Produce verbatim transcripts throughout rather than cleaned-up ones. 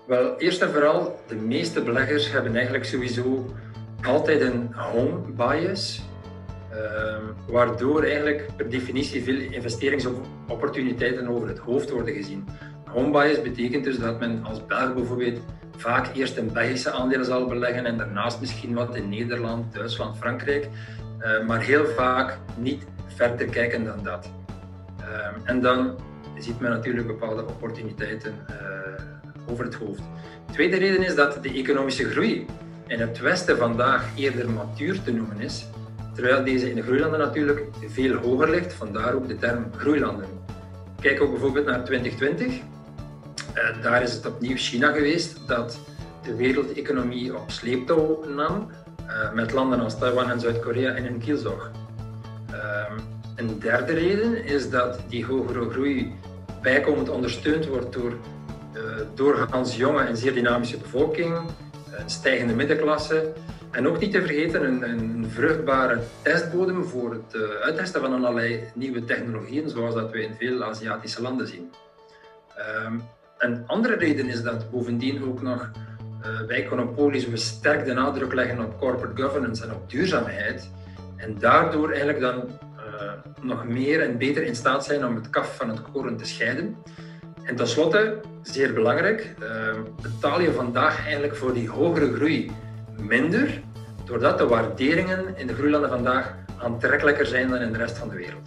Wel, eerst en vooral, de meeste beleggers hebben eigenlijk sowieso altijd een home bias, uh, waardoor eigenlijk per definitie veel investeringsopportuniteiten over het hoofd worden gezien. Home bias betekent dus dat men als Belg bijvoorbeeld vaak eerst in Belgische aandelen zal beleggen en daarnaast misschien wat in Nederland, Duitsland, Frankrijk, uh, maar heel vaak niet verder kijken dan dat. Uh, en dan ziet men natuurlijk bepaalde opportuniteiten uh, over het hoofd. De tweede reden is dat de economische groei in het Westen vandaag eerder matuur te noemen is, terwijl deze in de groeilanden natuurlijk veel hoger ligt, vandaar ook de term groeilanden. Kijk ook bijvoorbeeld naar twintig twintig. Uh, daar is het opnieuw China geweest dat de wereldeconomie op sleeptouw nam, uh, met landen als Taiwan en Zuid-Korea in hun kielzog. Uh, een derde reden is dat die hogere groei bijkomend ondersteund wordt door uh, doorgaans jonge en zeer dynamische bevolking, een stijgende middenklasse en ook niet te vergeten een, een vruchtbare testbodem voor het uh, uittesten van allerlei nieuwe technologieën, zoals dat we in veel Aziatische landen zien. Um, een andere reden is dat bovendien ook nog uh, bij Econopolis we sterk de nadruk leggen op corporate governance en op duurzaamheid en daardoor eigenlijk dan uh, nog meer en beter in staat zijn om het kaf van het koren te scheiden. En tenslotte, zeer belangrijk, uh, betaal je vandaag eigenlijk voor die hogere groei minder, doordat de waarderingen in de groeilanden vandaag aantrekkelijker zijn dan in de rest van de wereld.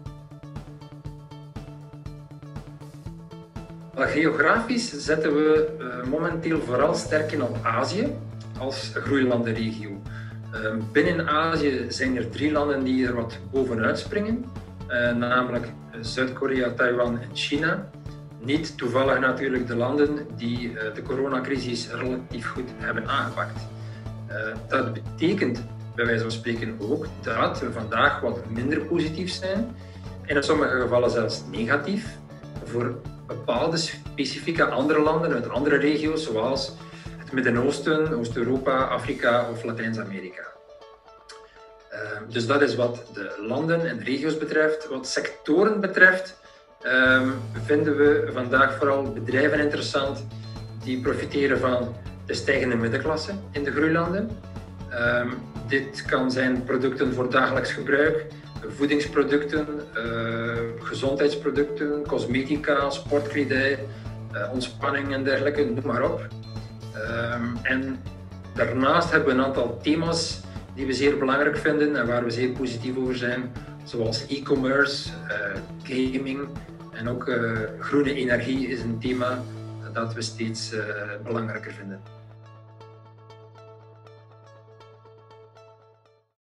Wel, geografisch zetten we uh, momenteel vooral sterk in op Azië als groeilandenregio. Uh, binnen Azië zijn er drie landen die er wat bovenuit springen, uh, namelijk Zuid-Korea, Taiwan en China. Niet toevallig natuurlijk de landen die uh, de coronacrisis relatief goed hebben aangepakt. Uh, dat betekent bij wijze van spreken ook dat we vandaag wat minder positief zijn, en in sommige gevallen zelfs negatief, voor bepaalde specifieke andere landen uit andere regio's, zoals het Midden-Oosten, Oost-Europa, Afrika of Latijns-Amerika. Uh, dus dat is wat de landen en regio's betreft. Wat sectoren betreft, Um, vinden we vandaag vooral bedrijven interessant die profiteren van de stijgende middenklasse in de groeilanden. Um, dit kan zijn producten voor dagelijks gebruik, voedingsproducten, uh, gezondheidsproducten, cosmetica, sportkledij, uh, ontspanning en dergelijke, noem maar op. Um, en daarnaast hebben we een aantal thema's die we zeer belangrijk vinden en waar we zeer positief over zijn, zoals e-commerce, uh, gaming en ook uh, groene energie is een thema dat we steeds uh, belangrijker vinden.